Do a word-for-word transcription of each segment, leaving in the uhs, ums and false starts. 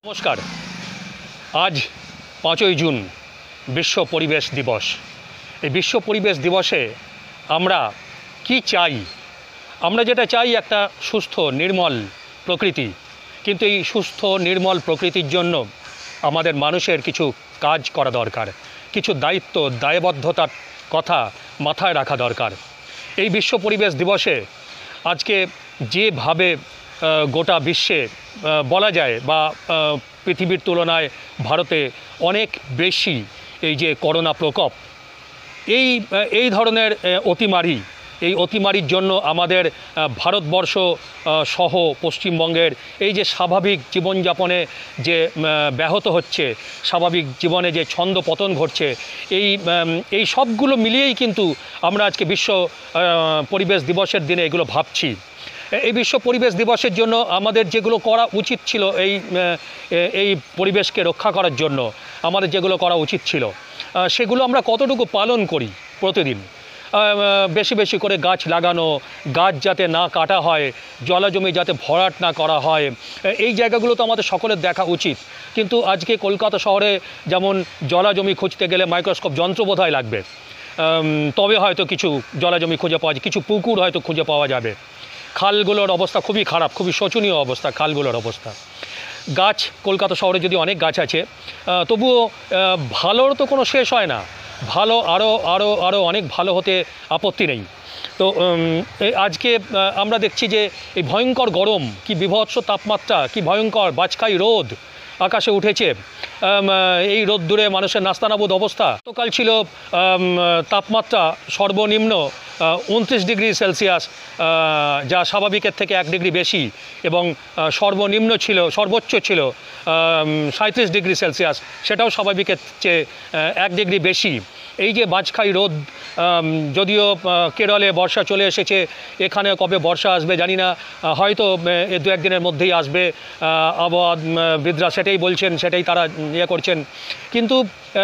নমস্কার। আজ পাঁচই জুন বিশ্ব পরিবেশ দিবস। এই বিশ্ব পরিবেশ দিবসে আমরা কি চাই? আমরা যেটা চাই একটা সুস্থ নির্মল প্রকৃতি, কিন্তু এই সুস্থ নির্মল প্রকৃতির জন্য আমাদের মানুষের কিছু কাজ করা দরকার, কিছু দায়িত্ব দায়বদ্ধতার কথা মাথায় রাখা দরকার। এই বিশ্ব পরিবেশ দিবসে আজকে যেভাবে গোটা বিশ্বে বলা যায় বা পৃথিবীর তুলনায় ভারতে অনেক বেশি এই যে করোনা প্রকোপ, এই এই ধরনের অতিমারি, এই অতিমারির জন্য আমাদের ভারতবর্ষ সহ পশ্চিমবঙ্গের এই যে স্বাভাবিক জীবনযাপনে যে ব্যাহত হচ্ছে, স্বাভাবিক জীবনে যে ছন্দ পতন ঘটছে, এই এই সবগুলো মিলিয়েই কিন্তু আমরা আজকে বিশ্ব পরিবেশ দিবসের দিনে এগুলো ভাবছি। এই বিশ্ব পরিবেশ দিবসের জন্য আমাদের যেগুলো করা উচিত ছিল, এই এই পরিবেশকে রক্ষা করার জন্য আমাদের যেগুলো করা উচিত ছিল, সেগুলো আমরা কতটুকু পালন করি প্রতিদিন। বেশি বেশি করে গাছ লাগানো, গাছ যাতে না কাটা হয়, জলাজমি যাতে ভরাট না করা হয়, এই জায়গাগুলো তো আমাদের সকলের দেখা উচিত। কিন্তু আজকে কলকাতা শহরে যেমন জলাজমি খুঁজতে গেলে মাইক্রোস্কোপ যন্ত্র বোধহয় লাগবে, তবে হয়তো কিছু জলাজমি খুঁজে পাওয়া যায়, কিছু পুকুর হয়তো খুঁজে পাওয়া যাবে। খালগুলোর অবস্থা খুবই খারাপ, খুবই শোচনীয় অবস্থা খালগুলোর অবস্থা। গাছ কলকাতা শহরে যদি অনেক গাছ আছে, তবুও ভালোর তো কোনো শেষ হয় না। ভালো আরও আরও আরও অনেক ভালো হতে আপত্তি নেই। তো আজকে আমরা দেখছি যে এই ভয়ঙ্কর গরম, কি বিভৎস তাপমাত্রা, কি ভয়ঙ্কর বাজখাই রোদ আকাশে উঠেছে। এই রোদ্দুরে মানুষের নাস্তানাবুদ অবস্থা। গতকাল ছিল তাপমাত্রা সর্বনিম্ন উনত্রিশ ডিগ্রি সেলসিয়াস, যা স্বাভাবিকের থেকে এক ডিগ্রি বেশি, এবং সর্বনিম্ন ছিল সর্বোচ্চ ছিল সাঁত্রিশ ডিগ্রি সেলসিয়াস, সেটাও স্বাভাবিকের চেয়ে এক ডিগ্রি বেশি। এই যে বাজখাই রোদ, যদিও কেরলে বর্ষা চলে এসেছে, এখানে কবে বর্ষা আসবে জানি না, হয়তো এ দু একদিনের মধ্যেই আসবে। আবহাওয়াবিদরা সেটাই বলছেন, সেটাই তারা ইয়ে করছেন। কিন্তু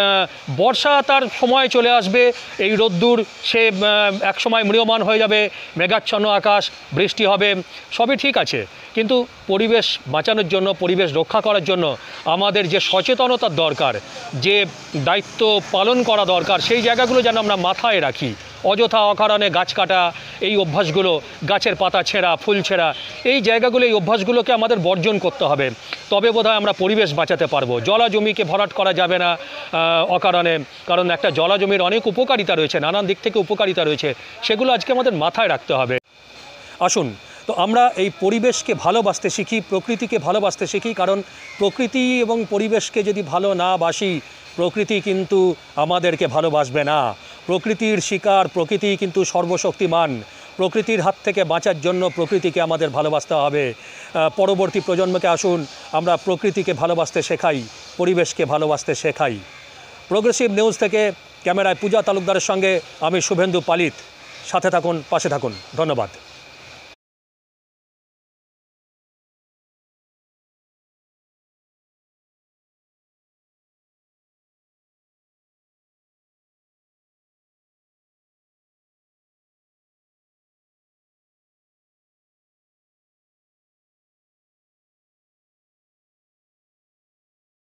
বর্ষা তার সময় চলে আসবে, এই রোদ্দুর সে এক সময় ম্রিয়মান হয়ে যাবে, মেঘাচ্ছন্ন আকাশ, বৃষ্টি হবে, সবই ঠিক আছে। কিন্তু পরিবেশ বাঁচানোর জন্য, পরিবেশ রক্ষা করার জন্য আমাদের যে সচেতনতার দরকার, যে দায়িত্ব পালন করা দরকার, সেই জায়গাগুলো যেন আমরা মাথায় রাখি। অযথা অকারণে গাছ কাটা, এই অভ্যাসগুলো, গাছের পাতা ছেঁড়া, ফুল ছেঁড়া, এই জায়গাগুলো, এই অভ্যাসগুলোকে আমাদের বর্জন করতে হবে। তবে বোধহয় আমরা পরিবেশ বাঁচাতে পারবো। জলাজমিকে ভরাট করা যাবে না অকারণে, কারণ একটা জলাজমির অনেক উপকারিতা রয়েছে, নানান দিক থেকে উপকারিতা রয়েছে, সেগুলো আজকে আমাদের মাথায় রাখতে হবে। আসুন, তো আমরা এই পরিবেশকে ভালোবাসতে শিখি, প্রকৃতিকে ভালোবাসতে শিখি, কারণ প্রকৃতি এবং পরিবেশকে যদি ভালো না বাসি, প্রকৃতি কিন্তু আমাদেরকে ভালোবাসবে না। প্রকৃতির শিকার, প্রকৃতি কিন্তু সর্বশক্তিমান। প্রকৃতির হাত থেকে বাঁচার জন্য প্রকৃতিকে আমাদের ভালোবাসতে হবে। পরবর্তী প্রজন্মকে আসুন আমরা প্রকৃতিকে ভালোবাসতে শেখাই, পরিবেশকে ভালোবাসতে শেখাই। প্রোগ্রেসিভ নিউজ থেকে ক্যামেরায় পূজা তালুকদারের সঙ্গে আমি শুভেন্দু পালিত। সাথে থাকুন, পাশে থাকুন। ধন্যবাদ।